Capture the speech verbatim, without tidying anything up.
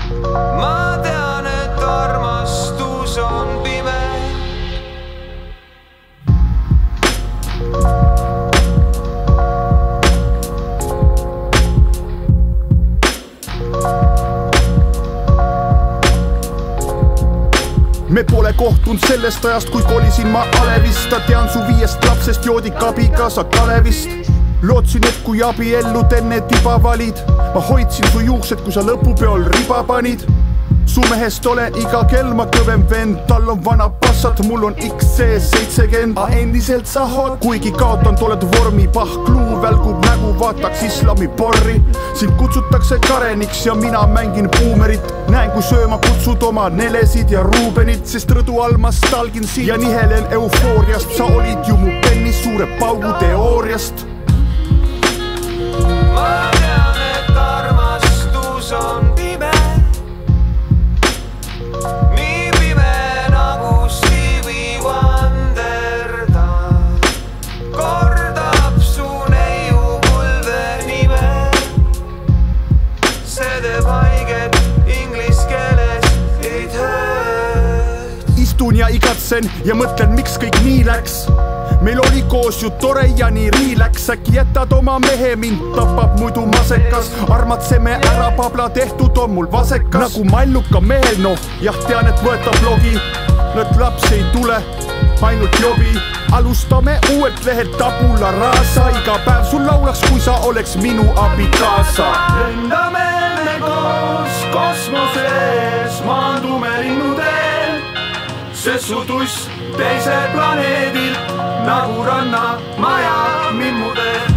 ma tean, et armastus on pime. Me pole kohtunud sellest ajast, kui kolisin ma Alevista. Tean su viiest lapsest joodik abikaasa Kalevist. Lootsin, et kui abiellud enne tiba valid, ma hoidsin su juuksed, kui sa lõpupeol riba panid. Su mehest ole iga kelma kõvem vend, tal on vana passat, mul on X C seitsekümmend. A endiselt sa hot, kuigi kaotanud oled vormi, pahkluu välgub nägu, vaataks islami porri. Sind kutsutakse Kareniks ja mina mängin buumerit. Näen, kui sööma kutsud oma Nelesid ja Rubenit, sest rõdu all ma stalgin sind ja nihelen eufooriast. Sa olid ju mu pennis suure paugu teooriast. Ma tean, et armastus on pime. Nii pime nagu Stevie Wonder, ta kordab su neiu kulve nime. See teeb haiget inglis keeles, it hurts. Istun ja igatsen ja mõtlen, miks kõik nii läks. Meil oli koos ju tore ja nii riiläks. Äkki jätad oma mehe, mind tapab muidu masekas. Armatseme ära, pabla tehtud on mul vasekas. Nagu malluka mehel, noh, jah tean, et võetab logi. Nüüd laps ei tule, ainult jobi. Alustame uuelt lehelt tabula rasa. Iga päev sul laulaks, kui sa oleks minu abikaasa. Lendame me koos kosmoses, maandume linnuteel. Sest su tuss teisel planeedil nagu ranna maja mimmudel.